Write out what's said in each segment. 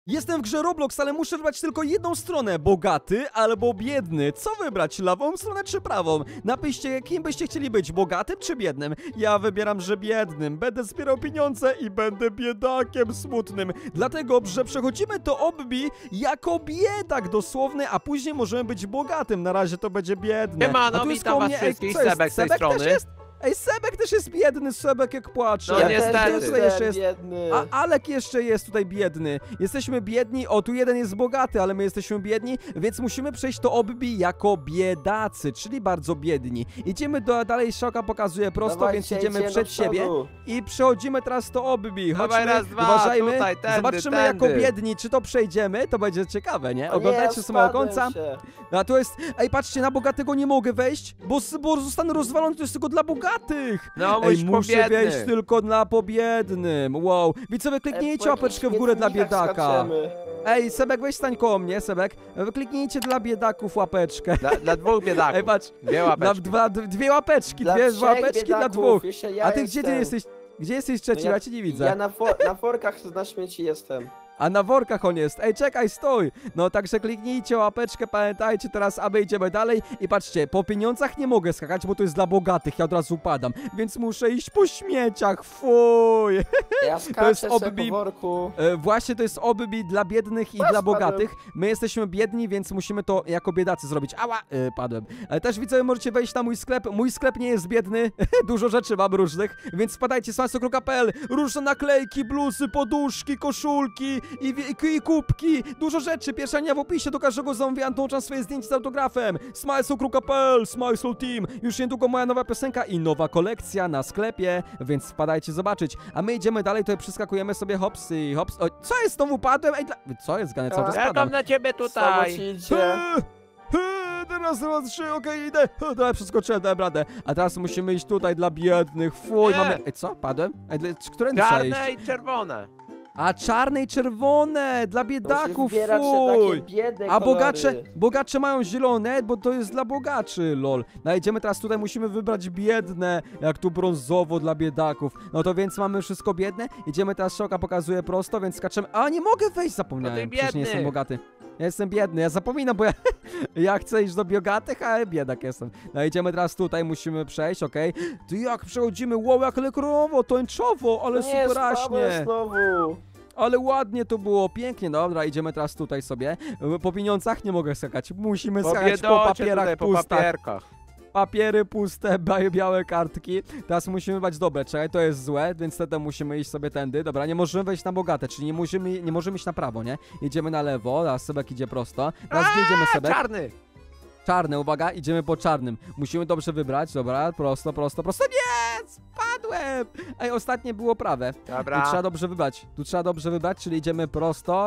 Jestem w grze Roblox, ale muszę wybrać tylko jedną stronę. Bogaty albo biedny. Co wybrać? Lewą stronę czy prawą? Napiszcie, kim byście chcieli być. Bogatym czy biednym? Ja wybieram, że biednym. Będę zbierał pieniądze i będę biedakiem smutnym. Dlatego, że przechodzimy to obbi jako biedak dosłowny, a później możemy być bogatym. Na razie to będzie biedne. Siemano, witam was wszystkich, Sebek z tej strony. Też jest? Ej, Sebek też jest biedny, Sebek jak płacze. No niestety. Tutaj jeszcze jest biedny. A Alek jeszcze jest tutaj biedny. Jesteśmy biedni, o tu jeden jest bogaty, ale my jesteśmy biedni, więc musimy przejść to obbi jako biedacy, czyli bardzo biedni. Idziemy dalej, Szoka pokazuje prosto, Dawajcie, więc idziemy idziemy przed do przodu. siebie i przechodzimy teraz to obbi. Dawaj, Chodźmy, raz, dwa, uważajmy, tutaj, tędy, zobaczymy tędy. jako biedni, czy to przejdziemy, to będzie ciekawe, nie? O Oglądajcie nie, z samego spadłem końca. się. A to jest, ej patrzcie, na bogatego nie mogę wejść, bo zostanę rozwalony, to jest tylko dla bogatych. No, Ej, muszę biedny. wejść tylko dla pobiednym. Wow. Widzowie, kliknijcie łapeczkę w górę dla biedaka. Skaczemy. Ej, Sebek, weź stań koło mnie, Sebek. Kliknijcie dla biedaków łapeczkę. Dla dwóch biedaków. Ej, patrz. Dwie łapeczki. Dwie łapeczki, Dla dwie trzech łapeczki dla biedaków, dwóch. jeszcze ja A ty gdzie ty jestem. jesteś? Gdzie jesteś trzeci? No Ja cię nie widzę. Ja na workach na śmieci jestem. A na workach on jest. Ej, czekaj, stój. No także kliknijcie łapeczkę, pamiętajcie teraz, aby idziemy dalej. I patrzcie, po pieniądzach nie mogę skakać, bo to jest dla bogatych, ja od razu upadam. Więc muszę iść po śmieciach, fuj. Ja skaczę sobie obbi- po worku. Właśnie to jest obbi dla biednych i dla Spadłem. bogatych. My jesteśmy biedni, więc musimy to jako biedacy zrobić. Ała, padłem. Ale też widzę, możecie wejść na mój sklep. Mój sklep nie jest biedny. Dużo rzeczy mam różnych, więc wpadajcie smaso.pl. Różne naklejki, bluzy, poduszki, koszulki i kubki. Dużo rzeczy. Pierwsza linia w opisie. Do każdego zamówienia dołączam swoje zdjęcie z autografem. Smajso.pl, Smajso Team. Już niedługo moja nowa piosenka i nowa kolekcja na sklepie, więc wpadajcie zobaczyć. A my idziemy dalej, tutaj przeskakujemy sobie hops i hops. O, co jest? Znowu padłem? Ej, co jest? Gane, cały czas padam. Czekam na ciebie Samo tutaj. ci idzie. Teraz trzy, okej, idę. Dobra, przeskoczyłem, dałem radę. A teraz musimy iść tutaj dla biednych. Fuj, Nie. mamy... Ej, co? Padłem? Ej, którędy trzeba iść? Czarne i czerwone. A czarne i czerwone, dla biedaków, Musisz wybierać fuj. takie biedne A kolory. bogacze mają zielone, bo to jest dla bogaczy, lol. No idziemy teraz tutaj, musimy wybrać biedne, jak tu brązowo dla biedaków. No to więc mamy wszystko biedne. Idziemy teraz, Szoka pokazuje prosto, więc skaczemy. A, nie mogę wejść, zapomniałem. No ty Przecież nie biedny. jestem bogaty. Ja jestem biedny, ja zapominam, bo ja chcę iść do bogatych, a biedak jestem. No idziemy teraz tutaj, musimy przejść, okej. Ty jak przechodzimy, wow, jak lekrowo, tęczowo, ale Nie, superaśnie. spadłem znowu. Ale ładnie to było, pięknie, dobra, idziemy teraz tutaj sobie. Po pieniądzach nie mogę skakać, musimy Po skakać po biedocie papierach tutaj, po pustych. papierkach. Papiery puste, białe kartki. Teraz musimy brać dobre, czekaj, to jest złe, więc wtedy musimy iść sobie tędy. Dobra, nie możemy wejść na bogate, czyli nie możemy iść na prawo, nie? Idziemy na lewo, teraz Sebek idzie prosto. Teraz gdzie idziemy, Sebek? Czarny. Czarny, uwaga, idziemy po czarnym. Musimy dobrze wybrać, dobra, prosto. Nie, spadłem! Ej, ostatnie było prawe. Tu Dobra. trzeba dobrze wybrać, czyli idziemy prosto,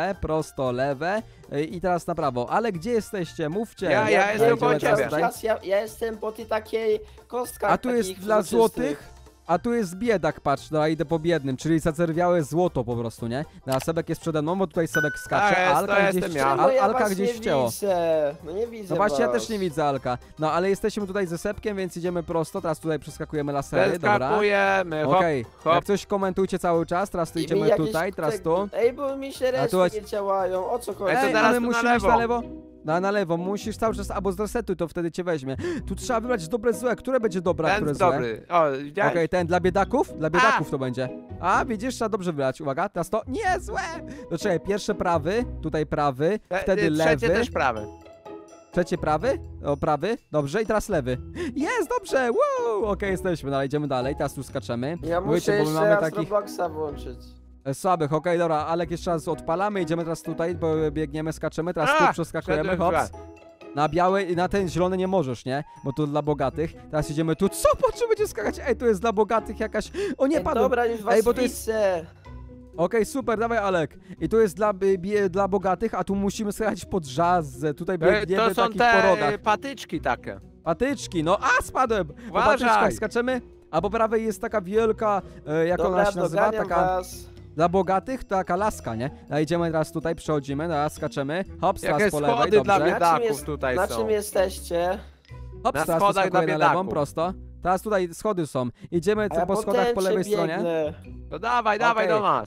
lewe i teraz na prawo. Ale gdzie jesteście? Mówcie. Ja jestem Idziemy koło teraz ciebie. tutaj. Ja jestem po tej takiej kostkach. A tu jest takich dla przezroczystych. złotych, a tu jest biedak, patrz, dobra, idę po biednym, czyli zaczerwiałe złoto po prostu, nie? No, a Sebek jest przede mną, bo tutaj Sebek skacze, To jest, a Alka to gdzieś, jestem ja. Czemu ja Alka was gdzieś nie wcięło. widzę? No nie widzę No właśnie, ja was. też nie widzę Alka. No, ale jesteśmy tutaj ze Sebkiem, więc idziemy prosto, teraz tutaj przeskakujemy lasery, dobra? Skakujemy, hop, Okej, hop. jak coś komentujcie cały czas, teraz tu I mi idziemy jakieś tutaj, teraz te- tu. Ej, bo mi się A tu reszty nie działają, o co chodzi? Ej, to Ej, teraz ale tu na musimy iść lewo. na lewo. Na lewo, musisz cały czas, albo zresetuj, to wtedy cię weźmie. Tu trzeba wybrać dobre, złe, które będzie dobre, a Ten które jest złe? dobry. O, widziałeś? Okej, ten dla biedaków? Dla biedaków to będzie. A, widzisz, trzeba dobrze wybrać. Uwaga, teraz to. Nie, złe! To czekaj, pierwsze prawy, tutaj prawy, wtedy lewy. Trzecie też prawy. Trzecie prawy? O, prawy. Dobrze, i teraz lewy. Jest, dobrze! Wow! Okej, jesteśmy, dalej, idziemy dalej, teraz tu skaczemy. Ja muszę Wiecie, bo my jeszcze mamy raz takich Robloxa włączyć. słabych. Okej, dobra, Alek jeszcze raz odpalamy, idziemy teraz tutaj, bo biegniemy, skaczemy, teraz A, tu przeskakujemy, wszedłem w hops. Na biały i na ten zielony nie możesz, nie? Bo to dla bogatych. Teraz idziemy tu. Co? Po czym będzie skakać? Ej, tu jest dla bogatych jakaś... O, nie Ej, padłem. dobra, już was Ej, bo to jest... widzę. Okej, super, dawaj Alek. I tu jest dla bogatych, a tu musimy skakać pod żazzę. Tutaj To biegniemy są takich po te rogach. patyczki takie. Patyczki, no a spadłem! Po Uważaj. patyczkach skaczemy, a po prawej jest taka wielka, jak ona Dobra, się nazywa, doganiam taka was. dla bogatych, taka laska, nie? A idziemy teraz tutaj, przechodzimy, teraz skaczemy, hops, Jakie teraz po lewej, schody dla dobrze. biedaków tutaj Na są. czym jesteście? Hops, na teraz schodach skakuję dla na lewą, biedaków. prosto. Teraz tutaj schody są. Idziemy A ja po schodach po lewej tęczy stronie. biegnę. To dawaj Okej. do nas.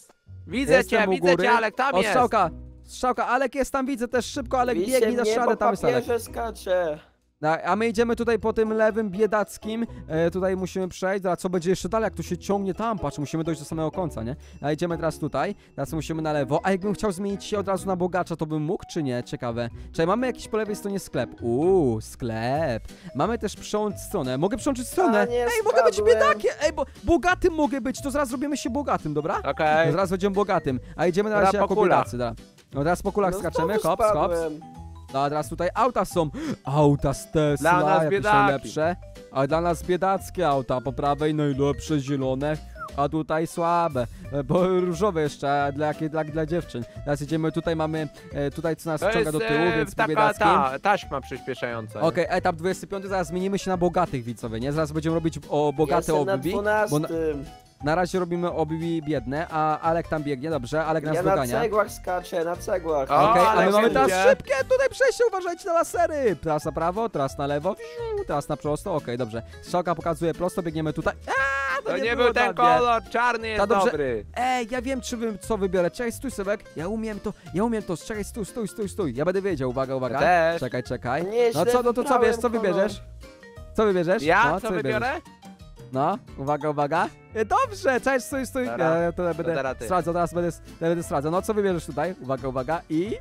Widzę cię, Alek, tam O, jest. strzałka, Alek jest tam, widzę też szybko, Alek Widzicie biegnij, dasz mnie, radę, po tam jest Alek. papierze skacze. A my idziemy tutaj po tym lewym, biedackim, tutaj musimy przejść, a co będzie jeszcze dalej, jak to się ciągnie tam, patrz, musimy dojść do samego końca, nie? A idziemy teraz tutaj, teraz musimy na lewo, a jakbym chciał zmienić się od razu na bogacza, to bym mógł, czy nie? Ciekawe. Czyli mamy jakiś po lewej stronie sklep, sklep. Mamy też przełącz stronę, mogę przełączyć stronę? A, nie, Ej, mogę być spadłem. biedakiem, ej, bo bogatym mogę być, to zaraz zrobimy się bogatym, dobra? Okej. Zaraz będziemy bogatym, a idziemy na Dobra, razie po jako kulach. biedacy, dobra. No teraz po kulach No skaczemy, znowu hops, hops. spadłem. No a teraz tutaj auta są. Auta z Tesla, Dla nas jakieś biedaki. najlepsze. A dla nas biedackie auta. Po prawej najlepsze, zielone. A tutaj słabe, bo różowe jeszcze, dla dziewczyn. Teraz idziemy, tutaj mamy, tutaj co nas To ciąga jest do tyłu, więc po taka biedackim. taśma przyspieszająca. Okej, etap 25, zaraz zmienimy się na bogatych, widzowie, nie? Zaraz będziemy robić bogate Jestem na obibi, 12. bo na razie robimy obibi biedne, a Alek tam biegnie, dobrze? Alek nas Ja na dogania. cegłach skaczę, na cegłach. O, Okej, a ale my mamy teraz idzie. szybkie tutaj przejście, uważajcie na lasery. Teraz na prawo, teraz na lewo, teraz na prosto, okej, dobrze. Strzałka pokazuje prosto, biegniemy tutaj. To nie było był ten ładnie. kolor, czarny jest dobrze. dobry. Ej, ja wiem co wybiorę. Czekaj, stój Sebek. Ja umiem to. Czekaj, stój. Ja będę wiedział, uwaga. Też. Czekaj. Nie, No źle co, no to co wiesz, co wybrałem wybierzesz? Co wybierzesz? Ja No, co wybierzesz? wybiorę? No, uwaga. Dobrze, cześć, stój. Dobra. Ja to będę teraz ty. stradzał, teraz będę stradzał. No, co wybierzesz tutaj? Uwaga. I...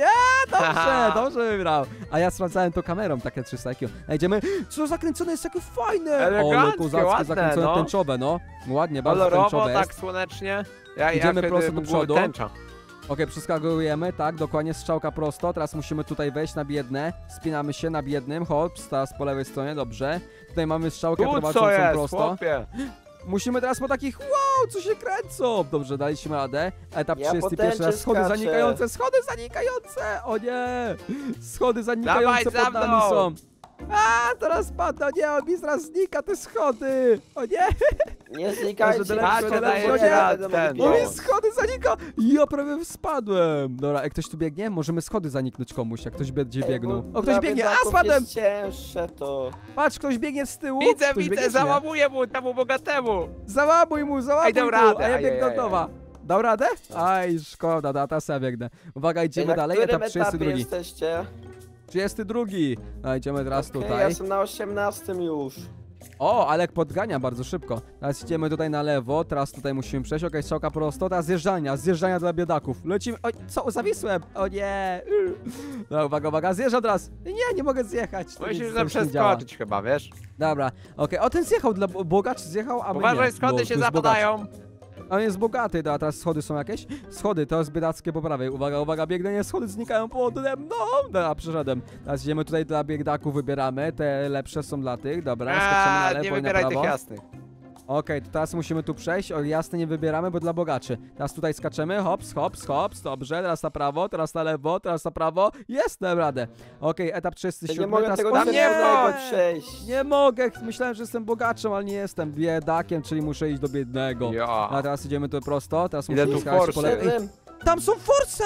Dobrze wybrał. A ja sprawdzałem to kamerą, takie 300 IQ. Idziemy. Co zakręcone jest takie fajne. Eleganckie, kozackie, ładne, zakręcone no. tęczowe, no. Ładnie, bardzo Kolorowo, tęczowe tak jest. słonecznie. Idziemy jak prosto do przodu. Tęcza. Okej, przeskakujemy, tak, dokładnie, strzałka prosto. Teraz musimy tutaj wejść na biedne. Spinamy się na biednym, hops, teraz po lewej stronie, dobrze. Tutaj mamy strzałkę Tu co prowadzącą jest, prosto. chłopie? Musimy teraz po takich, wow, co się kręcą. Dobrze, daliśmy radę. Etap Ja 31, potęczy raz schody skaczę. zanikające, o nie. Schody zanikające Dawaj, pod za nami mną. są. A, teraz padną, nie, on mi zaraz znika te schody. O nie, Nie znikajcie. Może Patrz, daleko, daję daleko, ci nie. rad, będę ten. mógł on mi biec. schody zanika. Ja prawie spadłem. Dobra, jak ktoś tu biegnie, możemy schody zaniknąć komuś, jak ktoś będzie biegnął. O, ktoś Dla biegnie, a biedaków spadłem. jest cięższe to. Patrz, ktoś biegnie z tyłu. Widzę, Ktoś biegnie, czy nie? załamuję mu temu bogatemu. Załamuj mu, Ej, dał mu, radę, a ja aj, biegnę aj, od aj. nowa. Dał radę? Aj, szkoda, teraz ja biegnę. Uwaga, idziemy Na dalej, którym etap etapie 32. jesteście? 32. A idziemy teraz Okej, ja tutaj. jestem na 18 już. O, Alek podgania bardzo szybko. Teraz idziemy tutaj na lewo, teraz tutaj musimy przejść, okej, strzałka prosto, teraz zjeżdżania dla biedaków. Lecimy, oj, co, zawisłem? O nie. No, uwaga, zjeżdżam teraz. Nie mogę zjechać. To Musisz nic tam nie działa. przeskoczyć chyba, wiesz? Dobra, okej, o ten zjechał, dla bogacz zjechał, a my Uważaj, nie. schody bo się to jest bogacz. zapadają. On jest bogaty, a teraz schody są jakieś? Schody, to jest biedackie po prawej. Uwaga, biegnę, schody znikają pode mną. Dobra, przeszedłem. Teraz idziemy tutaj dla biedaków, wybieramy. Te lepsze są dla tych, dobra, skaczemy na Nie lewo i na wybieraj tych prawo. jasnych. Okej, to teraz musimy tu przejść. O, jasne nie wybieramy, bo dla bogaczy. Teraz tutaj skaczemy, hops, dobrze. Teraz na prawo, teraz na lewo, teraz na prawo. Jest, dam radę. Okej, etap Ja 37. nie mogę teraz tego o nie! czerwonego przejść. Nie mogę, myślałem, że jestem bogaczem, ale nie jestem biedakiem, czyli muszę iść do biednego. A Ja. teraz idziemy tu prosto, teraz Ile musimy tu skakać po forsy? lewej. Ej, tam są force!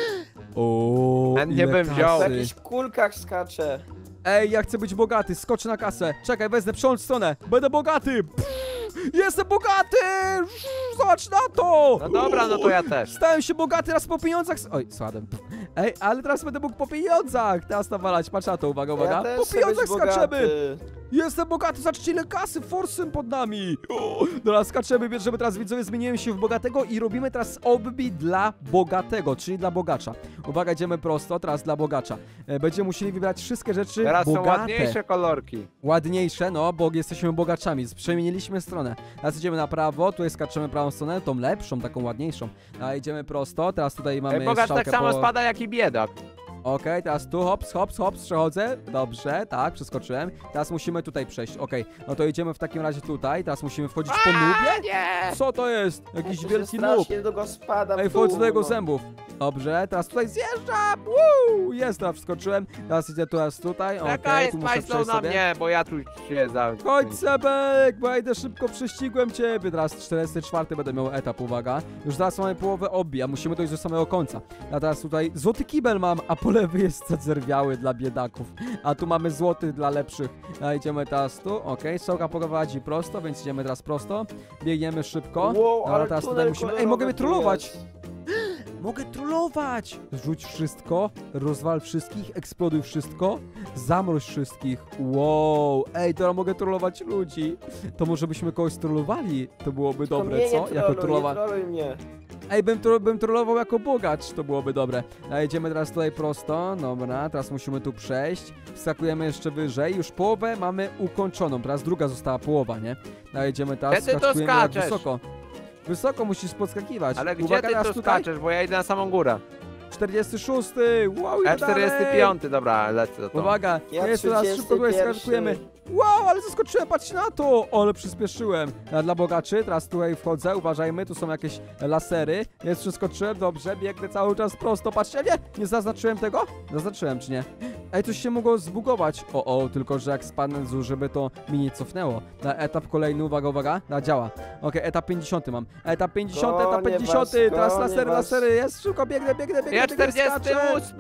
O, Chętnie ile bym wziął. W kasy. jakichś kulkach skaczę. Ej, ja chcę być bogaty, skoczę na kasę. Czekaj, wezmę przełącz stronę. Będę bogaty! Jestem bogaty! Zobacz na to! No dobra, no to ja też. Stałem się bogaty raz po pieniądzach. Oj, spadłem. Ej, ale teraz będę mógł po pieniądzach. Teraz nawalać, patrz na to, uwaga. Ja też Po chcę pieniądzach być skaczemy! bogaty. Jestem bogaty, zobaczcie ile kasy, forsem pod nami. O, dobra, skaczemy, bierzemy teraz, widzowie, zmieniłem się w bogatego i robimy teraz obbi dla bogatego, czyli dla bogacza. Uwaga, idziemy prosto, teraz dla bogacza. Będziemy musieli wybrać wszystkie rzeczy Teraz są bogate. ładniejsze kolorki. Ładniejsze, no, bo jesteśmy bogaczami, przemieniliśmy stronę. Teraz idziemy na prawo, tutaj skaczemy prawą stronę, tą lepszą, taką ładniejszą. A idziemy prosto, teraz tutaj mamy Bogacz strzałkę tak samo po... spada jak i biedak. Okej, teraz tu hops, przechodzę. Dobrze, tak, przeskoczyłem. Teraz musimy tutaj przejść, okej. No to idziemy w takim razie tutaj, teraz musimy wchodzić po nubie? Nie! Co to jest? Jakiś Ja się wielki noob. strasznie długo spadam. Ej, w dół, wchodzę do jego no. zębów. Dobrze, teraz tutaj zjeżdżam. Woo! Jest, teraz wskoczyłem. Teraz idę teraz tutaj, okej, Czekaj, tu muszę smajslow przejść na sobie. mnie, bo ja tu się za... Chodź Sebek, bo ja idę szybko, prześcigłem ciebie. Teraz 44 będę miał etap, uwaga. Już zaraz mamy połowę obbi, a musimy dojść do samego końca. A teraz tutaj złoty kibel mam, a polewy jest zadzerwiały dla biedaków, a tu mamy złoty dla lepszych. Idziemy teraz tu, okej, Soka prowadzi prosto, więc idziemy teraz prosto. Biegniemy szybko. Wow, Dobra, ale teraz tutaj tunel musimy... Ej, kolorowy mogę mnie tu trollować! jest. Mogę trollować! Rzuć wszystko, rozwal wszystkich, eksploduj wszystko, zamroź wszystkich. Wow, ej, teraz mogę trollować ludzi. To może byśmy kogoś trollowali? To byłoby To dobre, mnie co? nie Jako trolluj, nie trollowa... trolluj mnie. Ej, bym trollował jako bogacz, to byłoby dobre. Idziemy teraz tutaj prosto, dobra, teraz musimy tu przejść. Wskakujemy jeszcze wyżej, już połowę mamy ukończoną, teraz druga została połowa, nie? Idziemy teraz, Gdzie ty tu skakujemy jak skaczesz? wysoko. Wysoko musisz podskakiwać. Ale gdzie Uwaga, ty teraz tu tutaj, skaczesz, bo ja idę na samą górę. 46, wow, idę dalej. E45, dobra, lecę do to. Uwaga, Ja jeszcze raz szybko tutaj 31. skakujemy. Wow, ale zaskoczyłem, patrzcie na to! Ale przyspieszyłem. Dla bogaczy, teraz tutaj wchodzę, uważajmy, tu są jakieś lasery. Jest, przeskoczyłem, dobrze, biegnę cały czas prosto, patrzcie, nie zaznaczyłem tego? Zaznaczyłem, czy nie? Ej, coś się mogło zbugować. O, tylko że jak spadnę z żeby to mi nie cofnęło. Na etap kolejny, uwaga, działa. Okej, etap 50 mam. Etap 50, etap Gonię 50, was, teraz gonię was. lasery, jest, szybko biegnę, Ja skaczę. 48!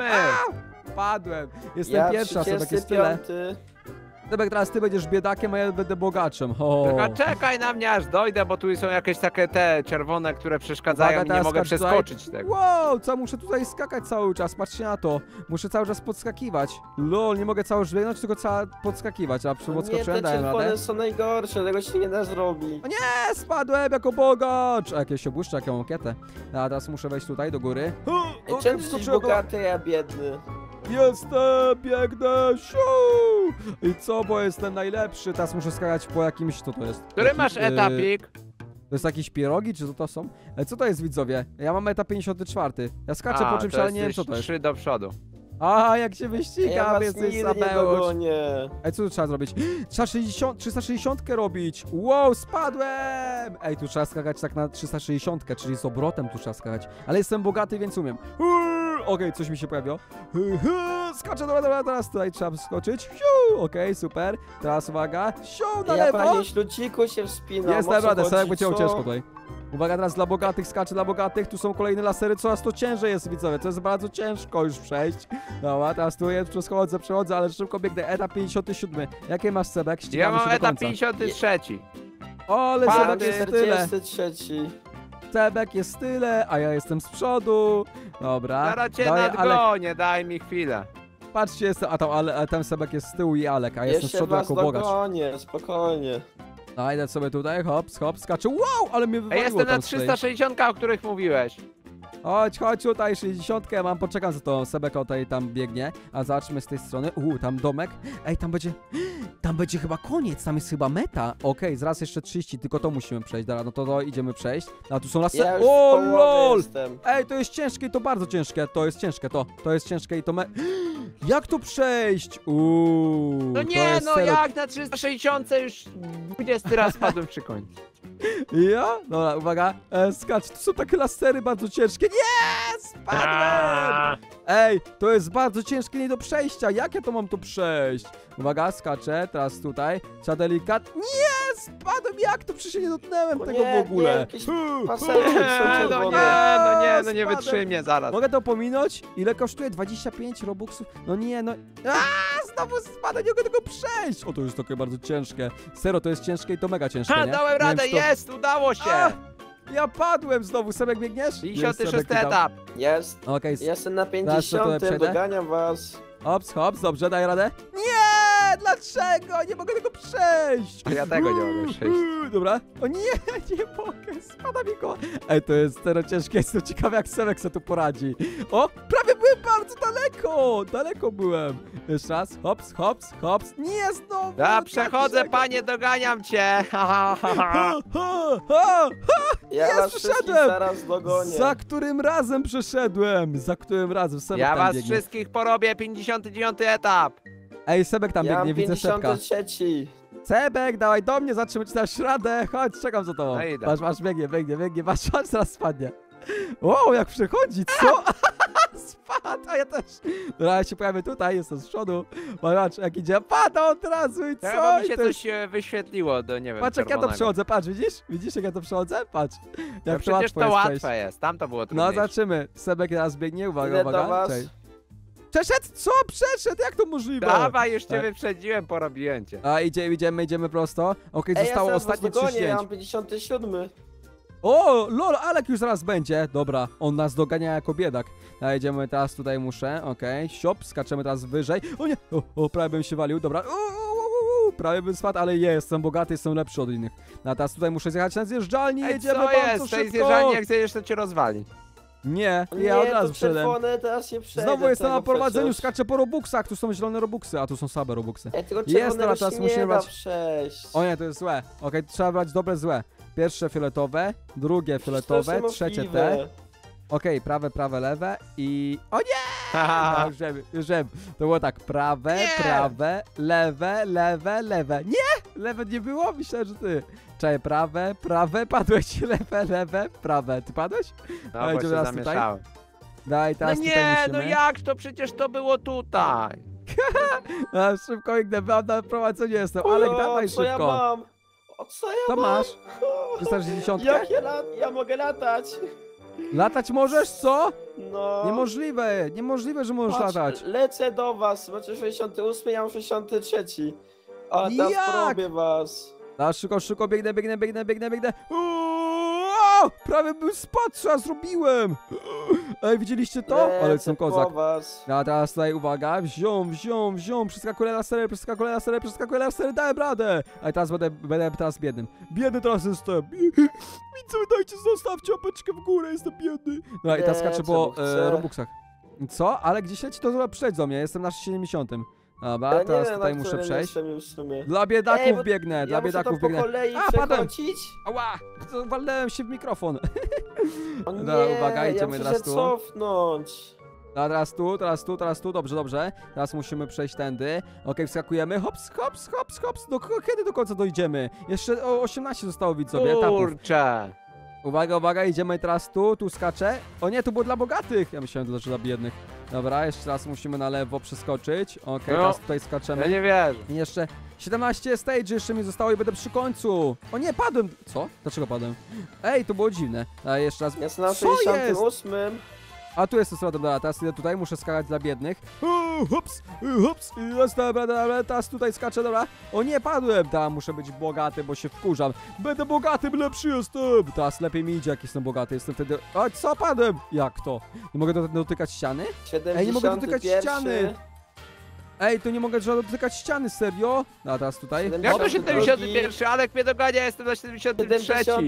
Padłem. Jestem Ja pierwsza, sobie takie tyle. 35. Debek, teraz ty będziesz biedakiem, a ja będę bogaczem. O. Tylko czekaj na mnie aż dojdę, bo tu są jakieś takie te czerwone, które przeszkadzają Uwaga, i nie teraz mogę skacz przeskoczyć tego. Wow, co muszę tutaj skakać cały czas, patrzcie na to. Muszę cały czas podskakiwać. Lol, nie mogę cały czas biegnąć, tylko podskakiwać, a przy Nie, podskoczyłem, te dałem radę. czerwone są najgorsze, tego się nie da zrobić. Spadłem jako bogacz! A jakieś się błyszczy, jaką okietę. A teraz muszę wejść tutaj do góry. Ej, czemu jesteś Wskoczyłem. bogaty, a ja biedny? Jestem, biegnę, siu! I co, bo jestem najlepszy, teraz muszę skakać po jakimś, co to jest? Który Jakiś, masz etapik? To jest jakieś pierogi, czy co to są? Co to jest, widzowie? Ja mam etap 54. Ja skaczę po czymś, to ale nie wiem, jesteś co to jest. 3 do przodu. A, jak się Ja wyścigam, was jesteś nigdy nie Sabeusz. dogonię. Ej, co tu trzeba zrobić? Trzeba 360 robić. Wow, spadłem! Ej, tu trzeba skakać tak na 360, czyli z obrotem tu trzeba skakać. Ale jestem bogaty, więc umiem. Okej, coś mi się pojawiło. Skaczę, dobra, teraz tutaj trzeba skoczyć. Okej, super. Teraz uwaga. Na Ja lewo. panie śluciku się wspinam. Jest o co naprawdę, chodzi, sobie będzie miał co? ciężko tutaj. Uwaga, teraz dla bogatych, skacze dla bogatych, tu są kolejne lasery, coraz to ciężej jest, widzowie, to jest bardzo ciężko już przejść. Dobra, teraz tu jest, przechodzę, ale szybko biegnę, etap 57. Jakie masz, Sebek? Ja Ścigamy mam się do etap końca. 53. O, ale Pan Sebek jest w tyle. 43. Sebek jest w tyle, a ja jestem z przodu. Dobra. Zaraz cię Daj, Alek, nadgonię, daj mi chwilę. patrzcie, jestem, a tam Sebek jest z tyłu i Alek, a jestem z Jeszcze przodu was jako bogacz. dogonię, spokojnie. Idę sobie tutaj, hops, skaczę. Wow, ale mnie Ej, wywaliło jestem na tam z tej. 360, o których mówiłeś. Chodź tutaj, 60 ja mam, poczekam za to, Sebek tutaj tam biegnie, a zobaczmy z tej strony, tam domek, ej, tam będzie chyba koniec, tam jest chyba meta, okej, zaraz jeszcze 30, tylko to musimy przejść, dobra, no to idziemy przejść, a tu są lasy, Ja już w o połowie lol, jestem. ej, to jest ciężkie i to bardzo ciężkie, to jest ciężkie i to jak tu przejść, No to nie, jest no serio. jak na 360 już 20 raz padłem przy końcu. Ja? Dobra, uwaga, skacz, tu są takie lasery bardzo ciężkie, nie, spadłem! Ej, to jest bardzo ciężkie nie do przejścia. Jak ja to mam tu przejść? Uwaga, skaczę, teraz tutaj. Trzeba delikatnie. Nie, spadłem. Jak to? Przecież nie dotknęłem O tego nie, w ogóle. nie, jakieś paseczki są No czerwone. nie Spadłem. wytrzymie zaraz. Mogę to pominąć? Ile kosztuje? 25 robuxów? No nie, no. Znowu spadłem, nie mogę tego przejść. O, to jest takie bardzo ciężkie. Serio, to jest ciężkie i to mega ciężkie, nie? Dałem Nie wiem, radę, czy to- jest, udało się! A, ja padłem znowu. Sebek, biegniesz? 56 Sebek, tam. etap. Jest. Okej, Jestem na Zaraz to tutaj 50, przejdę. doganiam was. hops, dobrze, daj radę. Nie! Dlaczego? Nie mogę tego przejść! Ja tego nie mogę przejść. Dobra. O nie, nie mogę, spada mi go. Ej, to jest teraz ciężkie, jestem ciekawy jak Sebek sobie tu poradzi. O, prawie byłem bardzo daleko byłem. Jeszcze raz, hops. Nie, znowu! Ja no przechodzę, dlaczego? panie, doganiam cię. Ha, ha, ha, ha. Ha! Ja Jest, was wszystkich przeszedłem. zaraz dogonię. Za którym razem przeszedłem? Sebek Ja tam was biegnie. wszystkich porobię, 59 etap. Ej, Sebek tam Ja mam biegnie, widzę Sebka. 53. Sebek, dawaj do mnie, zobaczymy czy dasz radę. Chodź, czekam za tobą. No idę. Masz, biegnie, patrz, zaraz spadnie. Wow, jak przechodzi, co? Spadł, a ja też. Dobra, ja się pojawię tutaj, jestem z przodu. Patrz, jak idzie, padł od razu i co? Chyba mi I się to jest- coś wyświetliło do, nie wiem, Patrz, jak ja to czerwonego. przechodzę, patrz, widzisz? Widzisz, jak ja to przechodzę? Patrz, No jak to przecież łatwo to jest łatwe przejść. jest, tam to było No, trudniejsze. zobaczymy. Sebek teraz biegnie, Idę uwaga, do was. cześć. Przeszedł? Co? Przeszedł? Jak to możliwe? Dawaj, już cię Tak. wyprzedziłem, porobiłem cię. A idziemy prosto. Okej, Ej, zostało ja zaraz ostatnie was 3 dogonię, ja zdjęć. mam 57. O, lol, Alek już zaraz będzie. Dobra, on nas dogania jako biedak. A idziemy teraz tutaj, muszę, okej, siop, skaczemy teraz wyżej. O nie, prawie bym się walił, dobra. Prawie bym spadł, ale jestem bogaty, jestem lepszy od innych. A teraz tutaj muszę zjechać na zjeżdżalni, Ej, jedziemy co bardzo jest? Tej szybko. zjeżdżalni, jak zjedziesz, to cię rozwali. Nie, Nie, ja od to razu wszedłem. czerwone, teraz nie przejdę. Znowu jestem na tego prowadzeniu, przecież. skaczę po robuxach, tu są zielone robuxy, a tu są słabe robuxy. Ej, tego Jest, czerwonego dobra, teraz się musimy nie da brać- przejść. O nie, to jest złe. Okej, trzeba brać dobre, złe. Pierwsze fioletowe, drugie fioletowe, trzecie te. Okej, prawe, lewe i... O nie! Haha. Już wiem. To było tak, prawe, Nie! prawe, lewe. Nie! Lewe nie było? Myślałem, że ty. Czekaj, prawe, padłeś, lewe, prawe. Ty padłeś? No Ej, bo się teraz tutaj? zamieszałem. Daj, No teraz tutaj nie, musimy. no jak to? Przecież to było tutaj. A, szybko idę, mam na prowadzeniu jestem. Alek, dawaj Co ja szybko. mam? O, co ja Co mam? masz? Dostajesz 10? Jak ja mogę latać? Latać możesz, co? No. Niemożliwe, że możesz Patrz, latać. lecę do was, macie 68, ja mam 63. Ale teraz Jak? porobię was. A, szybko, biegnę. Uuu, prawie bym spadł, co ja zrobiłem? Ej, widzieliście to? Ale Lecę jestem kozak. po was. A teraz tutaj uwaga, wziął, przeskakuję lasery, dałem radę. A teraz będę teraz biednym. Biedny teraz jestem. Widzowie, dajcie, zostawcie łapeczkę w górę, jestem biedny. No i teraz skaczę Lecę, po bo chcę. Robuxach. Co? Ale gdzieś leci, to chyba przejdź do mnie, jestem na 70. Dobra, Ja nie teraz wiem, tutaj na muszę którym przejść. jestem już w sumie. Dla biedaków Ej, bo biegnę, dla Ja muszę to biedaków po biegnę. kolei A, padłem. przechodzić? Ała! Walnęłem się w mikrofon. O nie, Dobra, uwaga, ja idziemy muszę teraz się tu. cofnąć. A teraz tu, dobrze. Teraz musimy przejść tędy. Okej, wskakujemy, hops. Kiedy do końca dojdziemy? Jeszcze 18 zostało, widzowie, etapów. Kurczę. Uwaga, idziemy teraz tu skaczę. O nie, to było dla bogatych. Ja myślałem, że dla biednych. Dobra, jeszcze raz musimy na lewo przeskoczyć. Okej, No. teraz tutaj Ja skaczemy. nie wierzę. I jeszcze 17 stage jeszcze mi zostało i będę przy końcu. O nie, padłem. Co? Dlaczego padłem? Ej, to było dziwne. A jeszcze raz. Jest na Co jest? 68. A tu jest to srodem, dobra, teraz idę tutaj, muszę skakać dla biednych. Hops, dobra, teraz tutaj skaczę, dobra. O nie, padłem, tam muszę być bogaty, bo się wkurzam. Będę bogaty, lepszy jestem. Teraz lepiej mi idzie, jak jestem bogaty, jestem wtedy... O, co, padłem? Jak to? Nie mogę dotykać ściany? 71. Ej, nie mogę dotykać ściany. Ej, to nie mogę dotykać ściany, serio? A teraz tutaj. Jak to 72? 71? Alek mnie dogania, jestem na 73.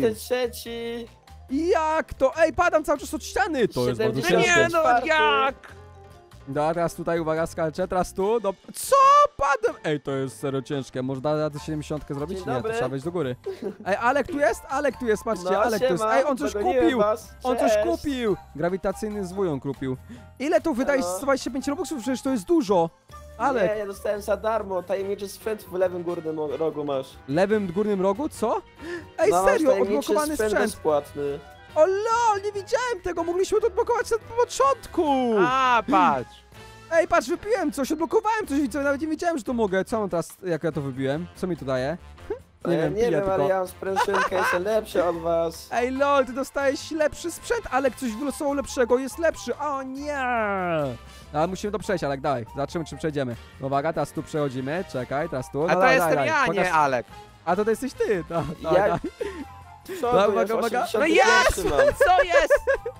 73. Jak to? Ej, padam cały czas od ściany! To jest bardzo No 70. ciężkie. nie, no Czwarty. jak? Dobra, teraz tutaj, uwaga, skalczę, teraz tu, Co? Padłem! Ej, to jest serio ciężkie, można radę 70 zrobić? Dzień Nie, to dobry. trzeba wejść do góry. Ej, Alek tu jest, patrzcie, No, Alek tu jest. siema, Ej, on coś dogoniłem kupił! was. On coś Cześć. kupił! Grawitacyjny zwój on kupił. Ile tu wydajesz Halo? 125 robuxów? Przecież to jest dużo! Alek, Nie, ja dostałem za darmo. Tajemniczy sprzęt w lewym górnym rogu masz. lewym górnym rogu, co? Ej, No, masz serio, tajemniczy odblokowany sprzęt! bezpłatny. O lol, nie widziałem tego, mogliśmy to odblokować na początku! A, patrz. Ej, patrz, wypiłem coś, odblokowałem coś, widzę, nawet nie wiedziałem, że to mogę. Co mam teraz, jak ja to wybiłem? Co mi to daje? Nie wiem, piję ale tylko. ja mam sprężynkę, jestem lepszy od was. Ej, lol, ty dostałeś lepszy sprzęt, Alek coś wylosował lepszego, jest lepszy. O nie! Ale musimy to przejść, Alek, dawaj, zobaczymy, czy przejdziemy. Uwaga, teraz tu przechodzimy, czekaj, teraz tu. A to dawaj, jestem dawaj, ja, pokaż. nie Alek. A to jesteś ty, Ja- dawaj. Co, Dobra, bo ja już uwaga. 81 No mam. Co jest?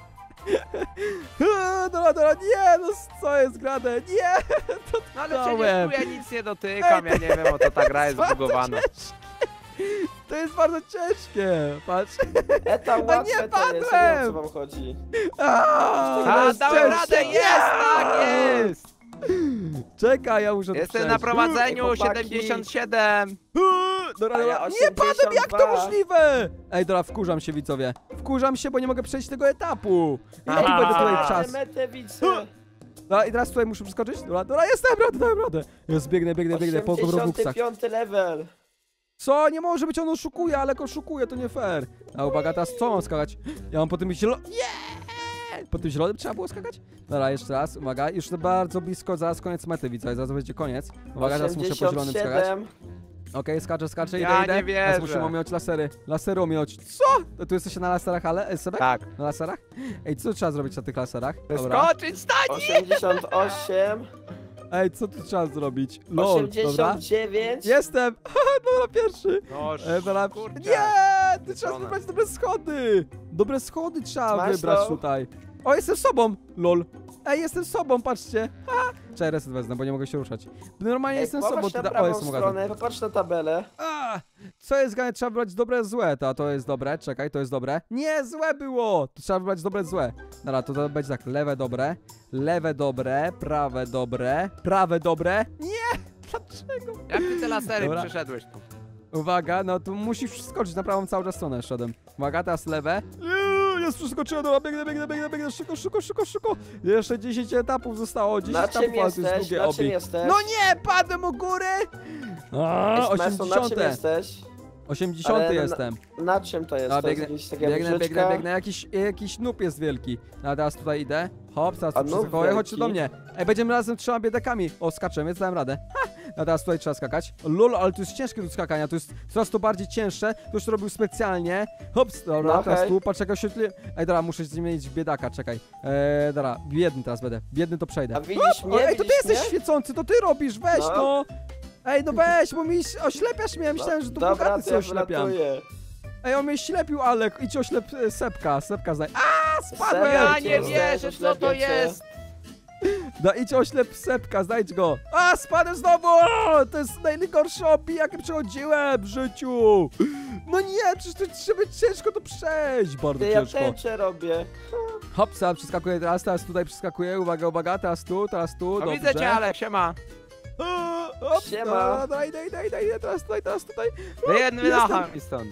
Dobra, nie, no co jest grane, nie! No ale Dałem. przecież tu ja nic nie dotykam, ja nie wiem, o to ta gra jest Bardzo zbugowana. ciężkie. To jest bardzo ciężkie, patrz. Tam No łatwe nie to jest, padłem. nie wiem, o co wam chodzi. A, jest dałem ciężkie. radę, jest, tak jest! Czekaj, ja muszę to Jestem przejść. na prowadzeniu, Ej, chłopaki. 77. Dobra, A ja dobra. Nie padłem, jak to 82. możliwe? Ej, dobra, wkurzam się, widzowie. Wkurzam się, bo nie mogę przejść tego etapu. Ja tu Aha. będę tutaj Ale czas. metę widzę. Dobra, i teraz tutaj muszę przeskoczyć. Dobra, jestem, dałem radę. Jest, biegnę, po Robuxach. 85 level. Co? Nie może być, on oszukuje, ale oszukuje, to nie fair. A uwaga, teraz co mam skakać? Ja mam po tym zielonym... Nie! Po tym zielonym trzeba było skakać? Dobra, jeszcze raz, uwaga, już bardzo blisko, zaraz koniec mety, widzę, zaraz będzie koniec. Uwaga, teraz muszę po zielonym skakać. 87. Okej, skaczę, idę, Ja idę. nie Teraz wierzę. musimy ominąć lasery. Lasery ominąć. Co? Tu jesteście na laserach, ale Sebek? Tak. Na laserach? Ej, co trzeba zrobić na tych laserach? Dobra. Skoczyć, stań! 88, Ej, co tu trzeba zrobić? Lol, dobra. 89. Jestem! Dobra, pierwszy. No, Dobra. kurczę. Nie! Ty trzeba Żona. wybrać dobre schody! Dobre schody trzeba Masz wybrać to? tutaj. O, jestem sobą! Lol. Ej, jestem sobą, patrzcie. Ha! Czekaj, reset wezmę, bo nie mogę się ruszać. Normalnie jestem sobą. Popatrz na O, prawą jestem magazyn. stronę, popatrz na tabelę. A, co jest, Ganie? Trzeba wybrać dobre, złe. To jest dobre, czekaj, to jest dobre. Nie, złe było! To trzeba wybrać dobre, złe. Dobra, to będzie tak, lewe dobre, prawe dobre. Nie! Dlaczego? Jak ty te lasery Dobra. przeszedłeś tu? Uwaga, no tu musisz skoczyć, na prawą cały czas stronę szedłem. Uwaga, teraz lewe. Jest, przeskoczyłem, dobra, biegnę, szybko. Jeszcze 10 etapów zostało, 10 Na czym etapów, ale to jest jesteś? długie Na czym obi. jesteś? No nie, padłem u góry! A, Ej, Smaso, na czym 80. jesteś? 80 Ale jestem. Na czym to jest? A, To jest biegnę, jakieś takie biegnę. Jakiś noob jest wielki. A teraz tutaj idę. Hop, teraz A tu noob przeskakuję, chodź tu do wielki? mnie. Ej, będziemy razem 3 biedakami. O, skaczemy, dałem radę. Ha! A teraz tutaj trzeba skakać. Lol, ale to jest ciężkie do skakania, to jest coraz to bardziej cięższe. Ktoś to robił specjalnie. Hops, dobra, No teraz hej. tu, patrz jak oświetli. Ej, dobra, muszę zmienić biedaka, czekaj. Dobra, biedny teraz będę. Biedny to przejdę. A widzisz mnie? Ej, to ty Widzisz jesteś mnie? świecący, to ty robisz, weź No. no. Ej, no weź, bo mi oślepiasz mnie, myślałem, że to Dobra, bogaty to co ja oślepiam. wlatuję. Ej, on mnie ślepił, Alek, idź oślep Sepka znaj. A, spadłem! Sebek, Ja Cię nie zdejść, wierzę, co to oślepię cię. jest! No idź oślep Sepka, znajdź go. A, spadłem znowu! O, to jest najgorszy obi, jakim przechodziłem w życiu. No nie, przecież to trzeba ciężko to przejść, bardzo Ty, ja ciężko. tęczę robię. Hopsa, przeskakuję teraz tutaj przeskakuję, uwaga, teraz tu, No dobrze. widzę cię, ale siema. Hop, Siema. dobra, idę, teraz tutaj. Wynocha mi stąd.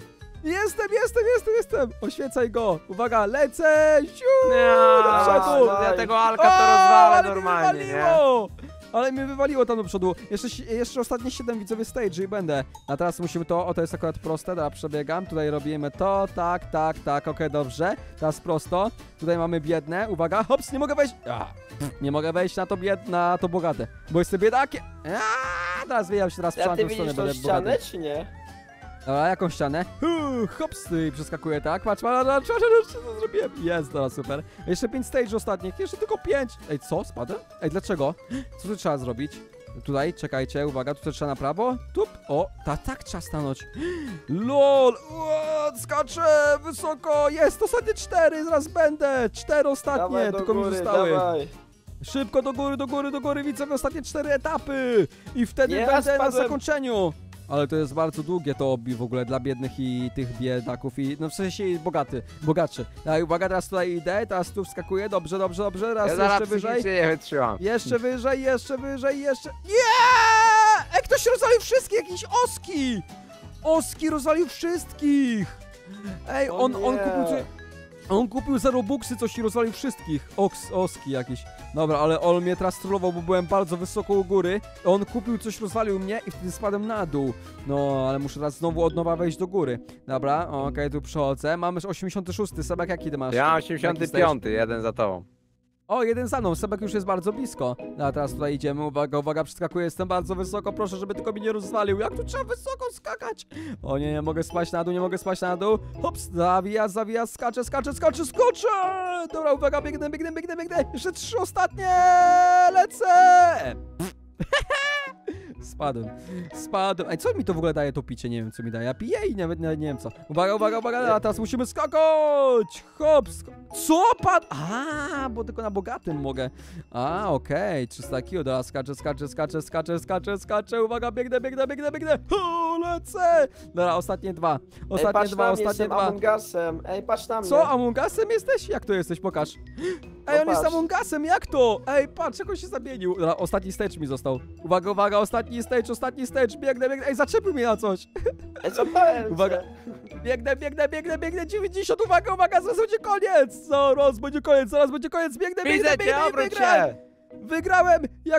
Jestem! Oświecaj go! Uwaga, lecę! Siu! do przodu! Ja tego Alka to O, rozwalę ale normalnie, mnie nie? wywaliło! Ale mnie wywaliło tam do przodu. Jeszcze ostatnie 7 widzowie stage i będę. A teraz musimy to jest akurat proste, dobra, przebiegam. Tutaj robimy to, tak, okej, dobrze. Teraz prosto. Tutaj mamy biedne, uwaga, hops, nie mogę wejść. Nie mogę wejść na to na to bogate, bo jestem biedakiem. Teraz wyjechał się, teraz Ja ty w widzisz tą będę ścianę, bogaty. czy nie? Dobra, jaką ścianę? Hops, i przeskakuję, tak? Patrz, co zrobiłem. Jest, dobra, super. Jeszcze 5 stage ostatnich, jeszcze tylko 5. Ej, co? Spadłem? Ej, dlaczego? Co tu trzeba zrobić? Tutaj, czekajcie, uwaga, tutaj trzeba na prawo. Tup. O, tak trzeba stanąć. LOL! Skaczę wysoko! Jest, ostatnie 4, zaraz będę. 4 ostatnie, Dawaj do tylko mi góry, zostały. dawaj. Szybko do góry, widzowie, ostatnie 4 etapy! I wtedy Nie, będę na spadłem. zakończeniu! Ale to jest bardzo długie to obi w ogóle dla biednych i tych biedaków i no w sensie i bogaczy. No i uwaga, teraz tutaj idę, teraz tu wskakuję, dobrze, raz Ja zaraz jeszcze wyżej. psychicznie nie wytrzymam. Jeszcze wyżej. Nie! Ej, ktoś rozwalił wszystkich, jakiś Oski! Oski rozwalił wszystkich! Ej, O on nie. kupił coś... On kupił za Robuxy coś i rozwalił wszystkich. Oski jakiś. Dobra, ale on mnie teraz trollował, bo byłem bardzo wysoko u góry. On kupił coś, rozwalił mnie i wtedy spadłem na dół. No, ale muszę teraz znowu od nowa wejść do góry. Dobra, okej, tu przechodzę. Mamy 86. Sebek, jaki ty masz? Ja mam Jaki stage? 85, jeden za tobą. O, jeden za mną, Sebek już jest bardzo blisko. No, a teraz tutaj idziemy, uwaga, przeskakuję, jestem bardzo wysoko, proszę, żeby tylko mnie nie rozwalił. Jak tu trzeba wysoko skakać? O nie mogę spaść na dół, Hops, zawija, skaczę! Dobra, uwaga, biegnę. Jeszcze 3 ostatnie, lecę! Spadłem. Ej, co mi to w ogóle daje to picie? Nie wiem, co mi daje. Ja piję i nawet nie wiem co. Uwaga, a teraz musimy skakać! Hops! Co? Bo tylko na bogatym mogę. Okej, 300 kg, dobra, skaczę, uwaga, biegnę. O, lecę! Dobra, ostatnie 2. Patrz na mnie, jestem Among Usem. Ej, patrz na mnie. Co, Among Usem jesteś? Jak to jesteś? Pokaż. Ej, on jest patrz. Among Usem, jak to? Ej, patrz, jak on się zamienił. Dobra, ostatni stage mi został. Uwaga, ostatni stage, biegnę. Ej, zaczepił mnie na coś. Ej, zapałem Uwaga. cię. Biegnę, 90, uwaga, zaraz będzie koniec, zaraz będzie koniec, biegnę, Widzę cię, obróć wygrałem. się! Wygrałem jako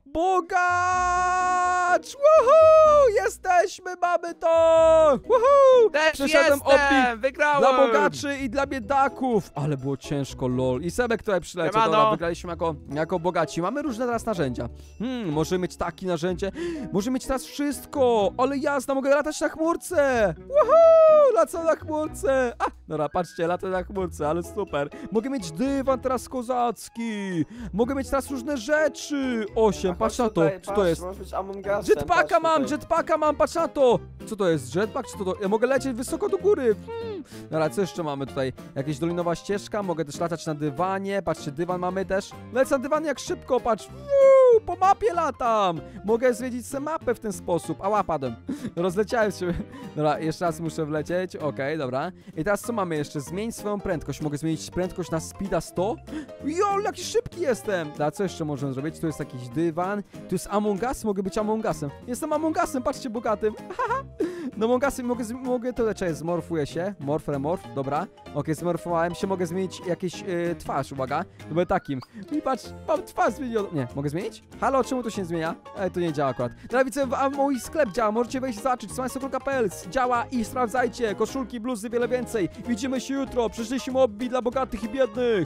Bogacz! Woohoo! Jesteśmy, mamy to! Woohoo! Też Przeszedłem jestem! Wygrałem! Dla bogaczy i dla biedaków! Ale było ciężko, lol. I Sebek tutaj przyleciał, Siemano. dobra, wygraliśmy jako bogaci. Mamy różne teraz narzędzia. Możemy mieć takie narzędzie. Możemy mieć teraz wszystko! Ale jasno, mogę latać na chmurce! Woohoo! Lecę na chmurce! Dobra, patrzcie, latę na chmurce, ale super. Mogę mieć dywan teraz kozacki. Mogę mieć teraz różne rzeczy. 8, patrz na to. Co to jest? Możesz być Among Usem, Jetpacka mam, patrz na to! Co to jest? Jetpack? Czy to? Ja mogę lecieć wysoko do góry. Dobra, co jeszcze mamy tutaj? Jakaś dolinowa ścieżka, mogę też latać na dywanie. Patrzcie, dywan mamy też. Lecę na dywanie jak szybko, patrz. Po mapie latam! Mogę zwiedzić sobie mapę w ten sposób. Ała, padłem. Rozleciałem się. Dobra, jeszcze raz muszę wlecieć. Okej, dobra. I teraz co mamy jeszcze? Zmień swoją prędkość. Mogę zmienić prędkość na speeda 100? Jo, jaki szybki jestem! Dobra, co jeszcze możemy zrobić? Tu jest jakiś dywan. Tu jest Among Us, mogę być Among Usem. Jestem Among Usem, patrzcie, bogatym. No Among Usem mogę to czekaj, zmorfuję się. Remorf, dobra. Okej, zmorfowałem się, mogę zmienić jakieś twarz, uwaga. To będę takim. I patrz, mam twarz zmienioną. Nie, mogę zmienić? Halo, czemu to się nie zmienia? To nie działa akurat. Dobra, widzę, a mój sklep działa, możecie wejść i zobaczyć. Smańsko.pl działa i sprawdzajcie. Koszulki, bluzy, wiele więcej. Widzimy się jutro. Przyszliśmy obbi dla bogatych i biednych.